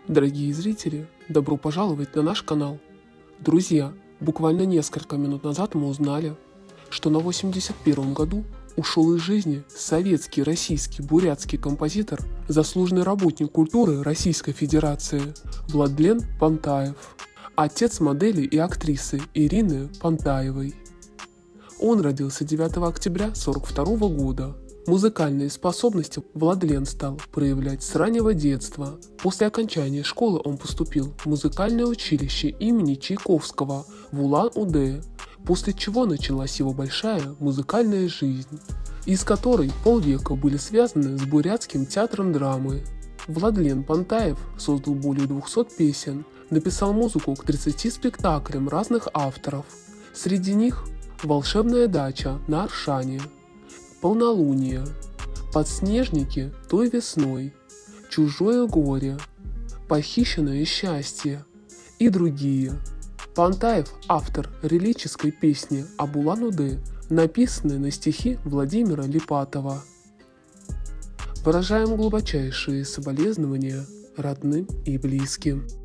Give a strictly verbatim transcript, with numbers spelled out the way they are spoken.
Дорогие зрители, добро пожаловать на наш канал. Друзья, буквально несколько минут назад мы узнали, что на восемьдесят первом году ушел из жизни советский, российский, бурятский композитор, заслуженный работник культуры Российской Федерации Владлен Пантаев, отец модели и актрисы Ирины Пантаевой. Он родился девятого октября тысяча девятьсот сорок второго года. Музыкальные способности Владлен стал проявлять с раннего детства. После окончания школы он поступил в музыкальное училище имени Чайковского в Улан-Удэ, после чего началась его большая музыкальная жизнь, из которой полвека были связаны с Бурятским театром драмы. Владлен Пантаев создал более двухсот песен, написал музыку к тридцати спектаклям разных авторов. Среди них «Волшебная дача на Аршане», «Полнолуние», «Подснежники той весной», «Чужое горе», «Похищенное счастье» и другие. Пантаев – автор лирической песни об Улан-Удэ, написанной на стихи Владимира Липатова. Выражаем глубочайшие соболезнования родным и близким.